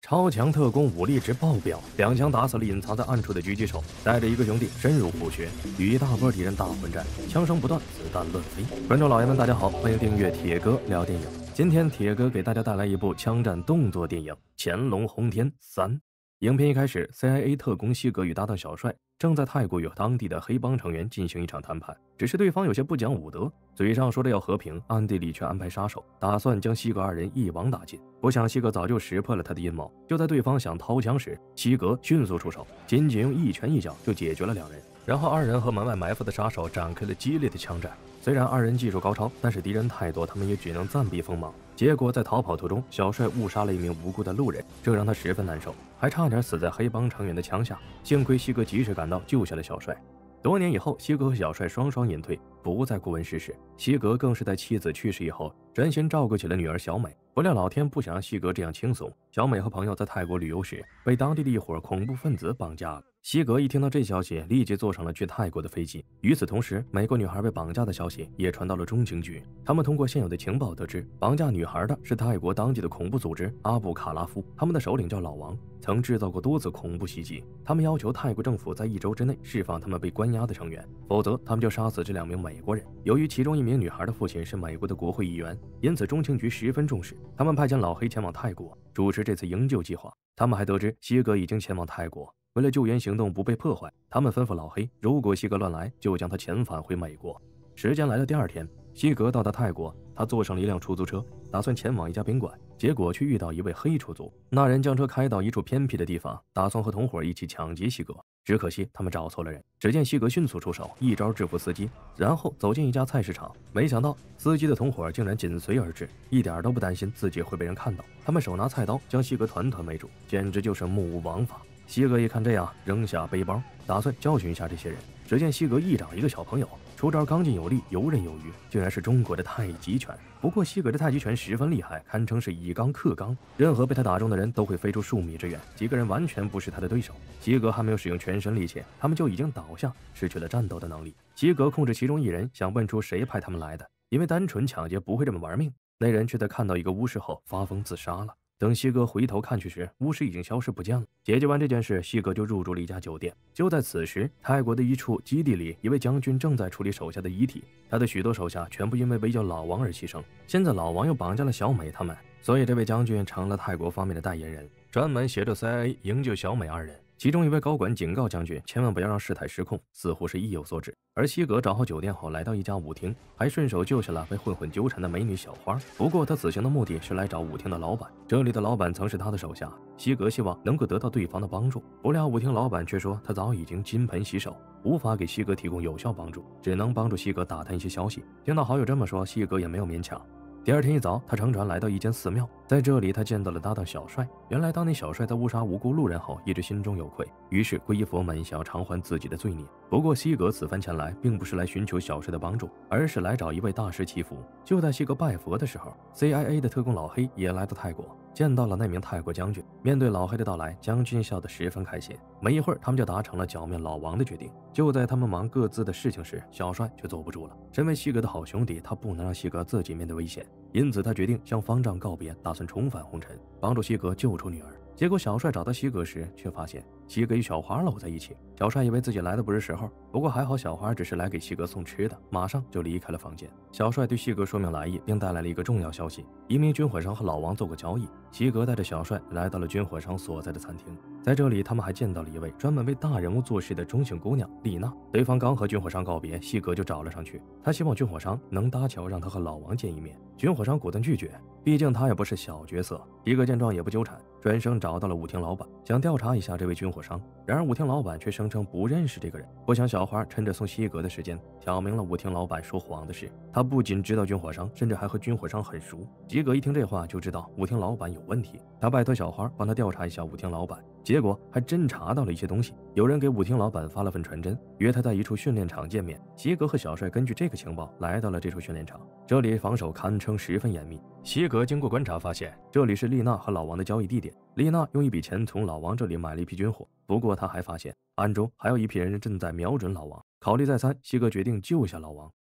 超强特工武力值爆表，两枪打死了隐藏在暗处的狙击手，带着一个兄弟深入虎穴，与一大波敌人大混战，枪声不断，子弹乱飞。观众老爷们，大家好，欢迎订阅铁哥聊电影。今天铁哥给大家带来一部枪战动作电影《潜龙轰天3》。影片一开始 ，CIA 特工西格与搭档小帅正在泰国与当地的黑帮成员进行一场谈判，只是对方有些不讲武德，嘴上说着要和平，暗地里却安排杀手，打算将西格二人一网打尽。不想西格早就识破了他的阴谋，就在对方想掏枪时，西格迅速出手，仅仅用一拳一脚就解决了两人。然后二人和门外埋伏的杀手展开了激烈的枪战。虽然二人技术高超，但是敌人太多，他们也只能暂避锋芒。结果在逃跑途中，小帅误杀了一名无辜的路人，这让他十分难受，还差点死在黑帮成员的枪下。幸亏西格及时赶到，救下了小帅。多年以后，西格和小帅双双隐退，不再过问世事。西格更是在妻子去世以后，专心照顾起了女儿小美。不料老天不想让西格这样轻松，小美和朋友在泰国旅游时，被当地的一伙恐怖分子绑架了。西格一听到这消息，立即坐上了去泰国的飞机。与此同时，美国女孩被绑架的消息也传到了中情局。他们通过现有的情报得知，绑架女孩的是泰国当地的恐怖组织阿布卡拉夫，他们的首领叫老王，曾制造过多次恐怖袭击。他们要求泰国政府在1周之内释放他们被关押的成员，否则他们就杀死这2名美国人。由于其中一名女孩的父亲是美国的国会议员，因此中情局十分重视。他们派遣老黑前往泰国主持这次营救计划。他们还得知西格已经前往泰国，为了救援行动不被破坏，他们吩咐老黑，如果西格乱来，就将他遣返回美国。时间来到第2天，西格到达泰国，他坐上了一辆出租车，打算前往一家宾馆，结果却遇到一位黑出租。那人将车开到一处偏僻的地方，打算和同伙一起抢劫西格。只可惜他们找错了人。只见西格迅速出手，一招制服司机，然后走进一家菜市场。没想到司机的同伙竟然紧随而至，一点都不担心自己会被人看到。他们手拿菜刀，将西格团团围住，简直就是目无王法。西格一看这样，扔下背包，打算教训一下这些人。只见西格一掌一个小朋友，出招刚劲有力，游刃有余，竟然是中国的太极拳。不过西格的太极拳十分厉害，堪称是以刚克刚，任何被他打中的人都会飞出数米之远，几个人完全不是他的对手。西格还没有使用全身力气，他们就已经倒下，失去了战斗的能力。西格控制其中一人，想问出谁派他们来的，因为单纯抢劫不会这么玩命。那人却在看到一个巫师后发疯自杀了。等西格回头看去时，巫师已经消失不见了。解决完这件事，西格就入住了一家酒店。就在此时，泰国的一处基地里，一位将军正在处理手下的遗体，他的许多手下全部因为围剿老王而牺牲。现在老王又绑架了小美他们，所以这位将军成了泰国方面的代言人，专门协助 CIA 营救小美2人。其中一位高管警告将军，千万不要让事态失控，似乎是意有所指。而西格找好酒店后，来到一家舞厅，还顺手救下了被混混纠缠的美女小花。不过他此行的目的是来找舞厅的老板，这里的老板曾是他的手下，西格希望能够得到对方的帮助。不料舞厅老板却说他早已经金盆洗手，无法给西格提供有效帮助，只能帮助西格打探一些消息。听到好友这么说，西格也没有勉强。第2天一早，他乘船来到一间寺庙，在这里他见到了搭档小帅。原来当年小帅在误杀无辜路人后，一直心中有愧，于是皈依佛门，想要偿还自己的罪孽。不过西格此番前来，并不是来寻求小帅的帮助，而是来找一位大师祈福。就在西格拜佛的时候， CIA 的特工老黑也来到泰国，见到了那名泰国将军。面对老黑的到来，将军笑得十分开心。没一会儿，他们就达成了剿灭老王的决定。就在他们忙各自的事情时，小帅却坐不住了。身为西格的好兄弟，他不能让西格自己面对危险，因此他决定向方丈告别，打算重返红尘，帮助西格救出女儿。结果小帅找到西格时，却发现西格与小花搂在一起。小帅以为自己来的不是时候，不过还好小花只是来给西格送吃的，马上就离开了房间。小帅对西格说明来意，并带来了一个重要消息：一名军火商和老王做过交易。西格带着小帅来到了军火商所在的餐厅，在这里他们还见到了一位专门为大人物做事的中性姑娘丽娜。对方刚和军火商告别，西格就找了上去，他希望军火商能搭桥让他和老王见一面。军火商果断拒绝，毕竟他也不是小角色。西格见状也不纠缠，转身找到了舞厅老板，想调查一下这位军火商。然而舞厅老板却声称不认识这个人。不想小花趁着送西格的时间，挑明了舞厅老板说谎的事。他不仅知道军火商，甚至还和军火商很熟。西格一听这话就知道舞厅老板有问题，他拜托小花帮他调查一下舞厅老板。结果还真查到了一些东西，有人给舞厅老板发了份传真，约他在一处训练场见面。西格和小帅根据这个情报来到了这处训练场，这里防守堪称十分严密。西格经过观察发现，这里是丽娜和老王的交易地点。丽娜用一笔钱从老王这里买了一批军火，不过他还发现暗中还有一批人正在瞄准老王。考虑再三，西格决定救下老王。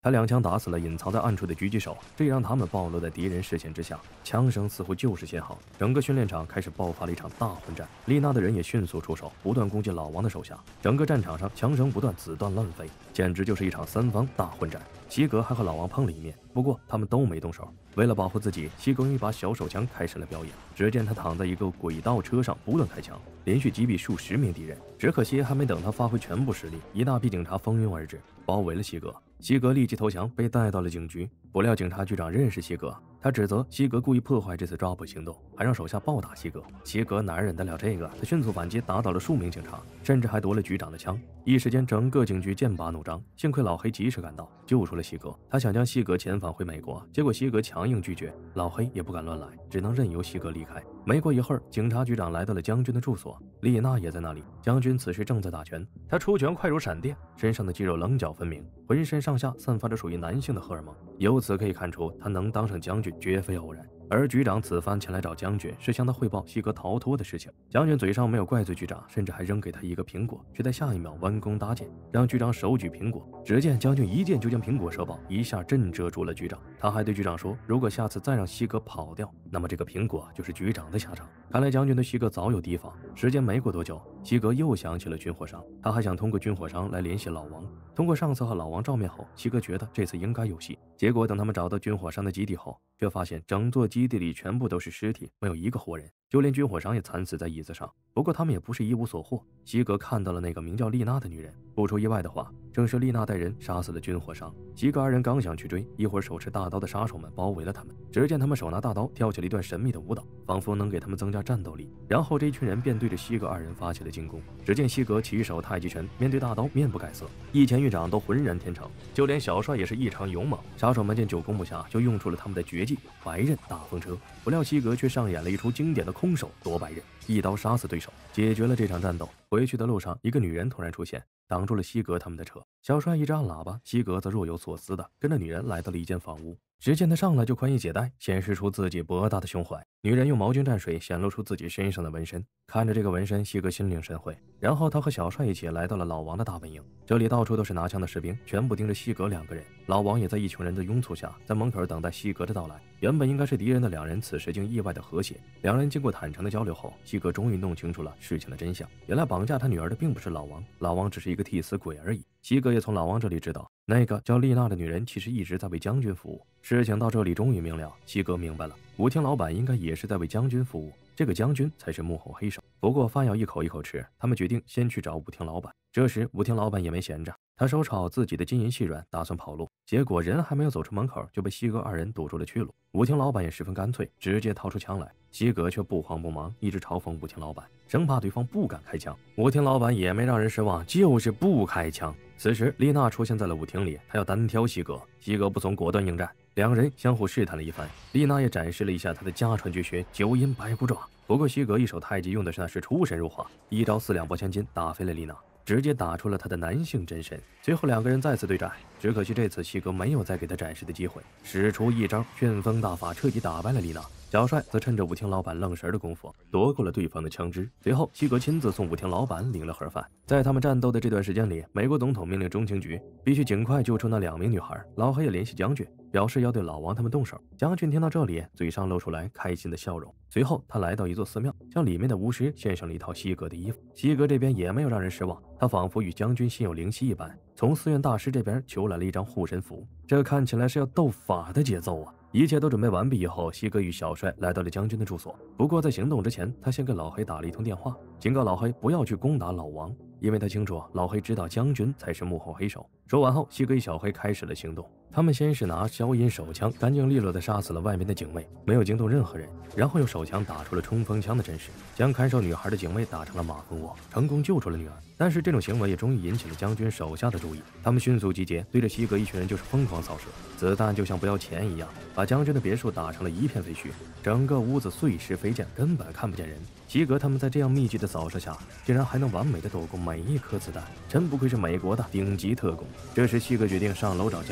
他2枪打死了隐藏在暗处的狙击手，这也让他们暴露在敌人视线之下。枪声似乎就是信号，整个训练场开始爆发了一场大混战。丽娜的人也迅速出手，不断攻击老王的手下。整个战场上枪声不断，子弹乱飞，简直就是一场3方大混战。西格还和老王碰了一面，不过他们都没动手。为了保护自己，西格用一把小手枪开始了表演。只见他躺在一个轨道车上，不断开枪，连续击毙数十名敌人。只可惜还没等他发挥全部实力，一大批警察蜂拥而至，包围了西格。西格立即投降，被带到了警局。不料警察局长认识西格，他指责西格故意破坏这次抓捕行动，还让手下暴打西格。西格哪忍得了这个，他迅速反击，打倒了数名警察，甚至还夺了局长的枪。一时间，整个警局剑拔弩张。幸亏老黑及时赶到，救出了西格。他想将西格遣返回美国，结果西格强硬拒绝，老黑也不敢乱来，只能任由西格离开。没过一会儿，警察局长来到了将军的住所，丽娜也在那里。将军此时正在打拳，他出拳快如闪电，身上的肌肉棱角分明，浑身上下散发着属于男性的荷尔蒙。由此可以看出，他能当上将军绝非偶然。而局长此番前来找将军，是向他汇报西格逃脱的事情。将军嘴上没有怪罪局长，甚至还扔给他一个苹果，却在下一秒弯弓搭箭，让局长手举苹果。只见将军一箭就将苹果射爆，一下震慑住了局长。他还对局长说，如果下次再让西格跑掉，那么这个苹果就是局长的下场。看来将军对西格早有提防。时间没过多久，西格又想起了军火商，他还想通过军火商来联系老王。通过上次和老王照面后，西格觉得这次应该有戏。结果等他们找到军火商的基地后，却发现整座基地里全部都是尸体，没有一个活人，就连军火商也惨死在椅子上。不过他们也不是一无所获，西格看到了那个名叫丽娜的女人，不出意外的话，正是丽娜带人杀死了军火商。西格二人刚想去追，一会儿手持大刀的杀手们包围了他们。只见他们手拿大刀，跳起了一段神秘的舞蹈，仿佛能给他们增加战斗力。然后这一群人便对着西格二人发起了进攻。只见西格起手太极拳，面对大刀面不改色，一前一掌都浑然天成，就连小帅也是异常勇猛。杀手们见久攻不下，就用出了他们的绝技白刃大风车。不料西格却上演了一出经典的空手夺白刃，一刀杀死对手，解决了这场战斗。回去的路上，一个女人突然出现，挡住了西格他们的车。小帅一直按喇叭，西格则若有所思的跟着女人来到了一间房屋。只见他上来就宽衣解带，显示出自己博大的胸怀。女人用毛巾蘸水，显露出自己身上的纹身。看着这个纹身，西格心领神会。然后他和小帅一起来到了老王的大本营，这里到处都是拿枪的士兵，全部盯着西格2个人。老王也在一群人的拥簇下，在门口等待西格的到来。原本应该是敌人的2人，此时竟意外的和谐。2人经过坦诚的交流后，西格终于弄清楚了事情的真相。原来绑架他女儿的并不是老王，老王只是一个替死鬼而已。西格也从老王这里知道，那个叫丽娜的女人其实一直在为将军服务。事情到这里终于明了，西格明白了，舞厅老板应该也是在为将军服务，这个将军才是幕后黑手。不过饭要一口一口吃，他们决定先去找舞厅老板。这时舞厅老板也没闲着，他收拾好自己的金银细软，打算跑路。结果人还没有走出门口，就被西格2人堵住了去路。舞厅老板也十分干脆，直接掏出枪来。西格却不慌不忙，一直嘲讽舞厅老板，生怕对方不敢开枪。舞厅老板也没让人失望，就是不开枪。此时丽娜出现在了舞厅里，她要单挑西格，西格不从，果断应战。2人相互试探了一番，丽娜也展示了一下她的家传绝学9阴白骨爪。不过西格一手太极用的是那是出神入化，一招4两拨千斤打飞了丽娜，直接打出了他的男性真身。最后2个人再次对战，只可惜这次西格没有再给他展示的机会，使出一招旋风大法，彻底打败了丽娜。小帅则趁着舞厅老板愣神的功夫夺过了对方的枪支。随后西格亲自送舞厅老板领了盒饭。在他们战斗的这段时间里，美国总统命令中情局必须尽快救出那2名女孩。老黑也联系将军，表示要对老王他们动手。将军听到这里，嘴上露出来开心的笑容。随后他来到一座寺庙，向里面的巫师献上了一套西格的衣服。西格这边也没有让人失望，他仿佛与将军心有灵犀一般，从寺院大师这边求来了一张护身符。这看起来是要斗法的节奏啊！一切都准备完毕以后，西格与小帅来到了将军的住所。不过在行动之前，他先给老黑打了一通电话，警告老黑不要去攻打老王，因为他清楚老黑知道将军才是幕后黑手。说完后，西格与小黑开始了行动。他们先是拿消音手枪干净利落地杀死了外面的警卫，没有惊动任何人，然后用手枪打出了冲锋枪的阵势，将看守女孩的警卫打成了马蜂窝，成功救出了女儿。但是这种行为也终于引起了将军手下的注意，他们迅速集结，对着西格一群人就是疯狂扫射，子弹就像不要钱一样，把将军的别墅打成了一片废墟，整个屋子碎尸飞溅，根本看不见人。西格他们在这样密集的扫射下，竟然还能完美的躲过每一颗子弹，真不愧是美国的顶级特工。这时西格决定上楼找将军单挑。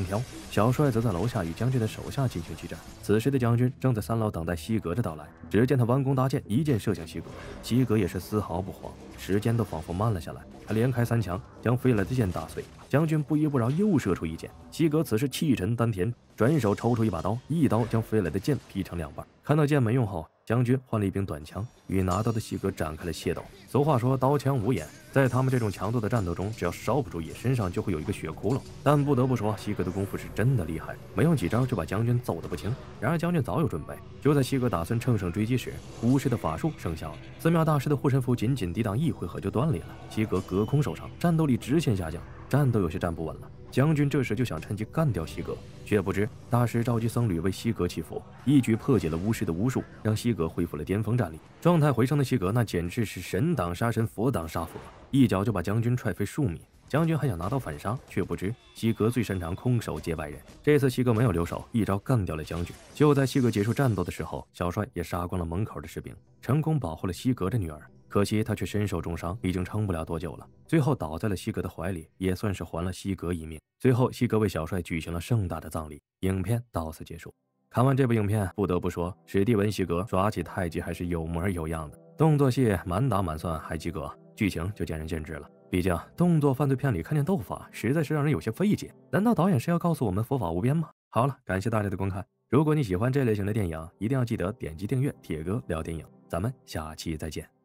飘。小帅则在楼下与将军的手下进行激战。此时的将军正在3楼等待西格的到来，只见他弯弓搭箭，一箭射向西格。西格也是丝毫不慌，时间都仿佛慢了下来。他连开3枪，将飞来的箭打碎。将军不依不饶，又射出一箭。西格此时气沉丹田，转手抽出一把刀，一刀将飞来的箭劈成2半。看到箭没用后，将军换了一柄短枪，与拿刀的西格展开了械斗。俗话说刀枪无眼，在他们这种强度的战斗中，只要稍不注意，身上就会有一个血窟窿。但不得不说，西格的功夫是真的厉害，没用几招就把将军揍得不轻。然而将军早有准备，就在西格打算乘胜追击时，巫师的法术生效了，寺庙大师的护身符仅仅抵挡1回合就断裂了。西格隔空受伤，战斗力直线下降，战斗有些站不稳了。将军这时就想趁机干掉西格，却不知大师召集僧侣为西格祈福，一举破解了巫师的巫术，让西格恢复了巅峰战力。状态回升的西格那简直是神挡杀神，佛挡杀佛，一脚就把将军踹飞数米。将军还想拿刀反杀，却不知西格最擅长空手接外人。这次西格没有留手，一招干掉了将军。就在西格结束战斗的时候，小帅也杀光了门口的士兵，成功保护了西格的女儿。可惜他却身受重伤，已经撑不了多久了，最后倒在了西格的怀里，也算是还了西格一命。最后西格为小帅举行了盛大的葬礼。影片到此结束。看完这部影片，不得不说史蒂文·西格耍起太极还是有模有样的，动作戏满打满算还及格，剧情就见仁见智了。毕竟动作犯罪片里看见斗法实在是让人有些费解，难道导演是要告诉我们佛法无边吗？好了，感谢大家的观看，如果你喜欢这类型的电影，一定要记得点击订阅铁哥聊电影，咱们下期再见。